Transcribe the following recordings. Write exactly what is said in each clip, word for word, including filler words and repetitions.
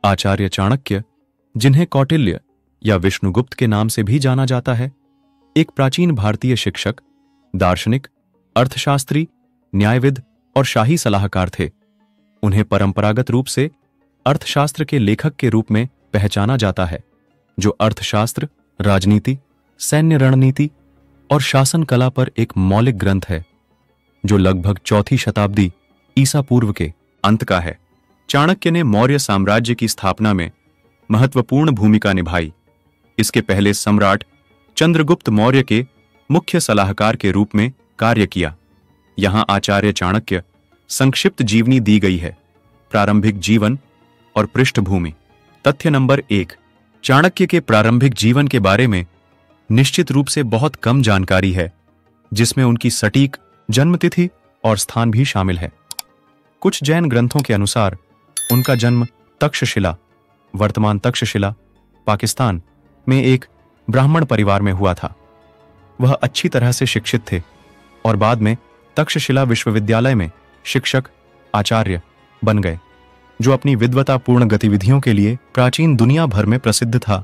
आचार्य चाणक्य, जिन्हें कौटिल्य या विष्णुगुप्त के नाम से भी जाना जाता है, एक प्राचीन भारतीय शिक्षक, दार्शनिक, अर्थशास्त्री, न्यायविद और शाही सलाहकार थे। उन्हें परंपरागत रूप से अर्थशास्त्र के लेखक के रूप में पहचाना जाता है, जो अर्थशास्त्र, राजनीति, सैन्य रणनीति और शासन कला पर एक मौलिक ग्रंथ है, जो लगभग चौथी शताब्दी ईसा पूर्व के अंत का है। चाणक्य ने मौर्य साम्राज्य की स्थापना में महत्वपूर्ण भूमिका निभाई। इसके पहले सम्राट चंद्रगुप्त मौर्य के मुख्य सलाहकार के रूप में कार्य किया। यहां आचार्य चाणक्य संक्षिप्त जीवनी दी गई है। प्रारंभिक जीवन और पृष्ठभूमि। तथ्य नंबर एक, चाणक्य के प्रारंभिक जीवन के बारे में निश्चित रूप से बहुत कम जानकारी है, जिसमें उनकी सटीक जन्मतिथि और स्थान भी शामिल है। कुछ जैन ग्रंथों के अनुसार उनका जन्म तक्षशिला, वर्तमान तक्षशिला, पाकिस्तान में एक ब्राह्मण परिवार में हुआ था। वह अच्छी तरह से शिक्षित थे और बाद में तक्षशिला विश्वविद्यालय में शिक्षक, आचार्य बन गए, जो अपनी विद्वतापूर्ण गतिविधियों के लिए प्राचीन दुनिया भर में प्रसिद्ध था।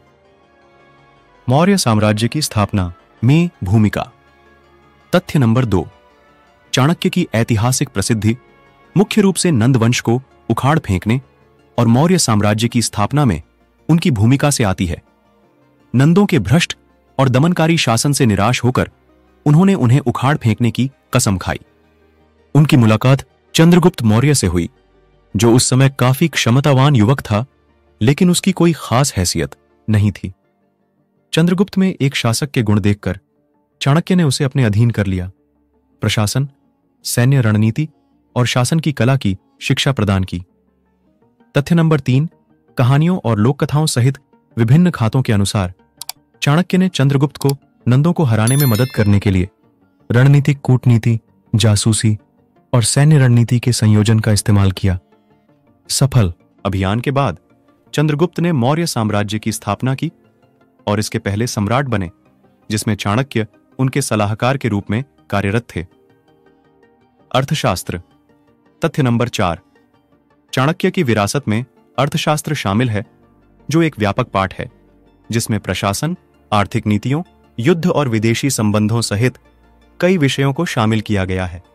मौर्य साम्राज्य की स्थापना में भूमिका। तथ्य नंबर दो, चाणक्य की ऐतिहासिक प्रसिद्धि मुख्य रूप से नंद वंश को उखाड़ फेंकने और मौर्य साम्राज्य की स्थापना में उनकी भूमिका से आती है। नंदों के भ्रष्ट और दमनकारी शासन से निराश होकर उन्होंने उन्हें उखाड़ फेंकने की कसम खाई। उनकी मुलाकात चंद्रगुप्त मौर्य से हुई, जो उस समय काफी क्षमतावान युवक था, लेकिन उसकी कोई खास हैसियत नहीं थी। चंद्रगुप्त में एक शासक के गुण देखकर चाणक्य ने उसे अपने अधीन कर लिया। प्रशासन, सैन्य रणनीति और शासन की कला की शिक्षा प्रदान की। तथ्य नंबर तीन, कहानियों और लोक कथाओं सहित विभिन्न खातों के अनुसार चाणक्य ने चंद्रगुप्त को नंदों को हराने में मदद करने के लिए रणनीतिक कूटनीति, जासूसी और सैन्य रणनीति के संयोजन का इस्तेमाल किया। सफल अभियान के बाद चंद्रगुप्त ने मौर्य साम्राज्य की स्थापना की और इसके पहले सम्राट बने, जिसमें चाणक्य उनके सलाहकार के रूप में कार्यरत थे। अर्थशास्त्र। तथ्य नंबर चार, चाणक्य की विरासत में अर्थशास्त्र शामिल है, जो एक व्यापक पाठ है जिसमें प्रशासन, आर्थिक नीतियों, युद्ध और विदेशी संबंधों सहित कई विषयों को शामिल किया गया है।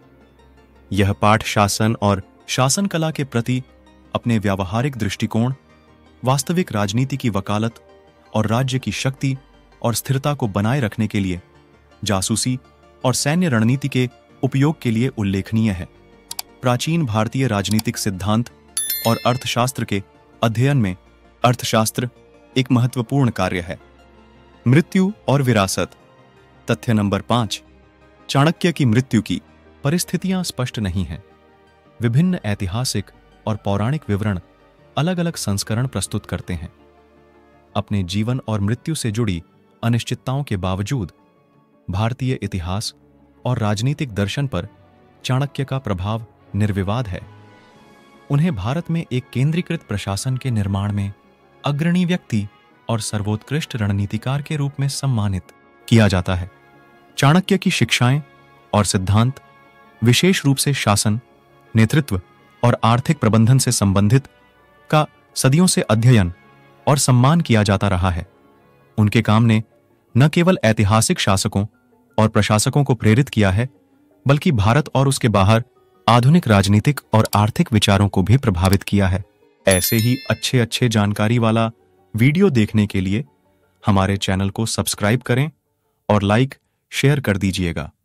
यह पाठ शासन और शासन कला के प्रति अपने व्यावहारिक दृष्टिकोण, वास्तविक राजनीति की वकालत और राज्य की शक्ति और स्थिरता को बनाए रखने के लिए जासूसी और सैन्य रणनीति के उपयोग के लिए उल्लेखनीय है। प्राचीन भारतीय राजनीतिक सिद्धांत और अर्थशास्त्र के अध्ययन में अर्थशास्त्र एक महत्वपूर्ण कार्य है। मृत्यु और विरासत। तथ्य नंबर पांच, चाणक्य की मृत्यु की परिस्थितियां स्पष्ट नहीं हैं। विभिन्न ऐतिहासिक और पौराणिक विवरण अलग अलग संस्करण प्रस्तुत करते हैं। अपने जीवन और मृत्यु से जुड़ी अनिश्चितताओं के बावजूद भारतीय इतिहास और राजनीतिक दर्शन पर चाणक्य का प्रभाव निर्विवाद है। उन्हें भारत में एक केंद्रीकृत प्रशासन के निर्माण में अग्रणी व्यक्ति और सर्वोत्कृष्ट रणनीतिकार के रूप में सम्मानित किया जाता है। चाणक्य की शिक्षाएं और सिद्धांत विशेष रूप से शासन, नेतृत्व और आर्थिक प्रबंधन से संबंधित का सदियों से अध्ययन और सम्मान किया जाता रहा है। उनके काम ने न केवल ऐतिहासिक शासकों और प्रशासकों को प्रेरित किया है, बल्कि भारत और उसके बाहर आधुनिक राजनीतिक और आर्थिक विचारों को भी प्रभावित किया है। ऐसे ही अच्छे अच्छे जानकारी वाला वीडियो देखने के लिए हमारे चैनल को सब्सक्राइब करें और लाइक शेयर कर दीजिएगा।